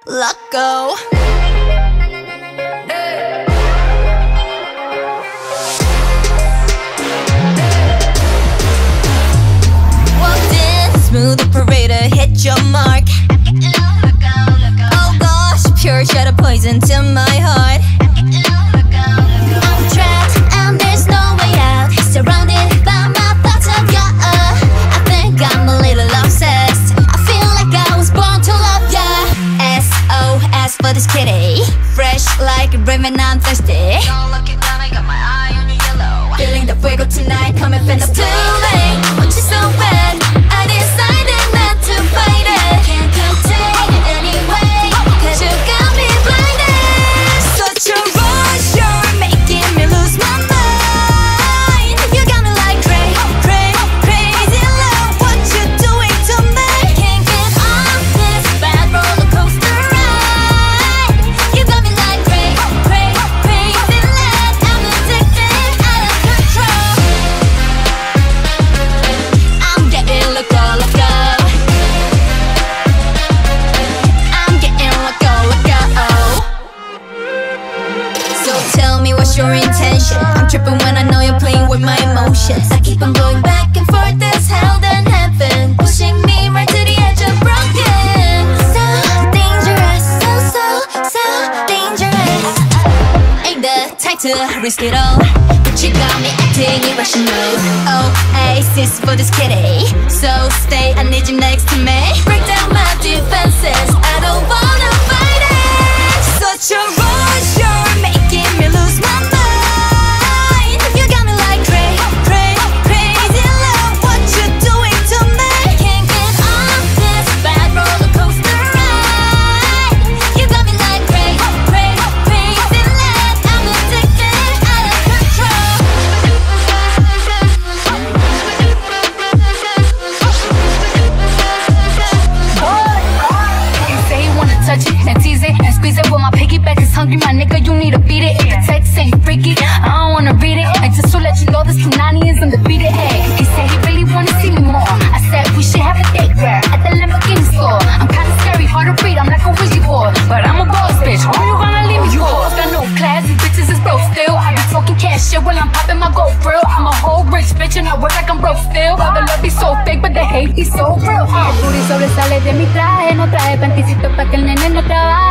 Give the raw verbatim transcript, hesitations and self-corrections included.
LOCO. Walked in, smooth operator, hit your mark. Oh gosh, pure shot of poison to my heart. I'm trapped and there's no way out, surrounded by my thoughts of ya. I think I'm a little obsessed. I feel like I was born to love ya. S O S for this kitty, fresh like a ribbon, I'm thirsty. Don't look at them, I got my eye on your yellow. Feeling the fuego tonight, coming from the too late. Want you so bad, I decided not to fight it. Can't contain it anyway, cause you got me blinded. Such a rush, you're making me lose my mind. You got me like cray, cray, crazy love. What you doing to me? Can't get off this bad roller coaster ride. You got me like cray, cray, crazy love. I'm addicted, out of control. I'm getting loco, loco. I'm getting loco, loco. So tell me what's your intention? I'm tripping when I know you're playing with my emotions. I keep on going back and forth, that's hell then heaven, pushing me right to the edge of broken. So dangerous, so, so, so dangerous. Ain't the time to risk it all, but you got me acting irrational. Oasis for this kitty, so stay, I need you next to me. Break down my defenses, I don't wanna fight it. Such a rush, you're making me lose my mind. You got me like cray, cray, crazy love. What you doing to me? Can't get off this bad roller coaster ride. You got me like cray, cray, crazy love. I'm addicted, out of control. You say you wanna touch it and tease it and squeeze it, but my piggyback is hungry, my nigga, you need to beat it. If the text ain't freaky, I don't wanna read it. And just to let you know, this Punani is undefeated. Hey, he said he really wanna see me more. I said we should have a date where at the Lamborghini store. I'm kinda scary, hard to read, I'm like a Ouija board, but I'm a boss bitch. Who you gonna leave me for? You hoes got no class, these bitches is broke still. I be talking cash shit while I'm popping my gold grill. I'm a whole rich bitch and I work like I'm broke still. All the love be so fake, but the hate be so real. El booty sobresale de mi traje, no traje panticito pa' que el nene no trabaje.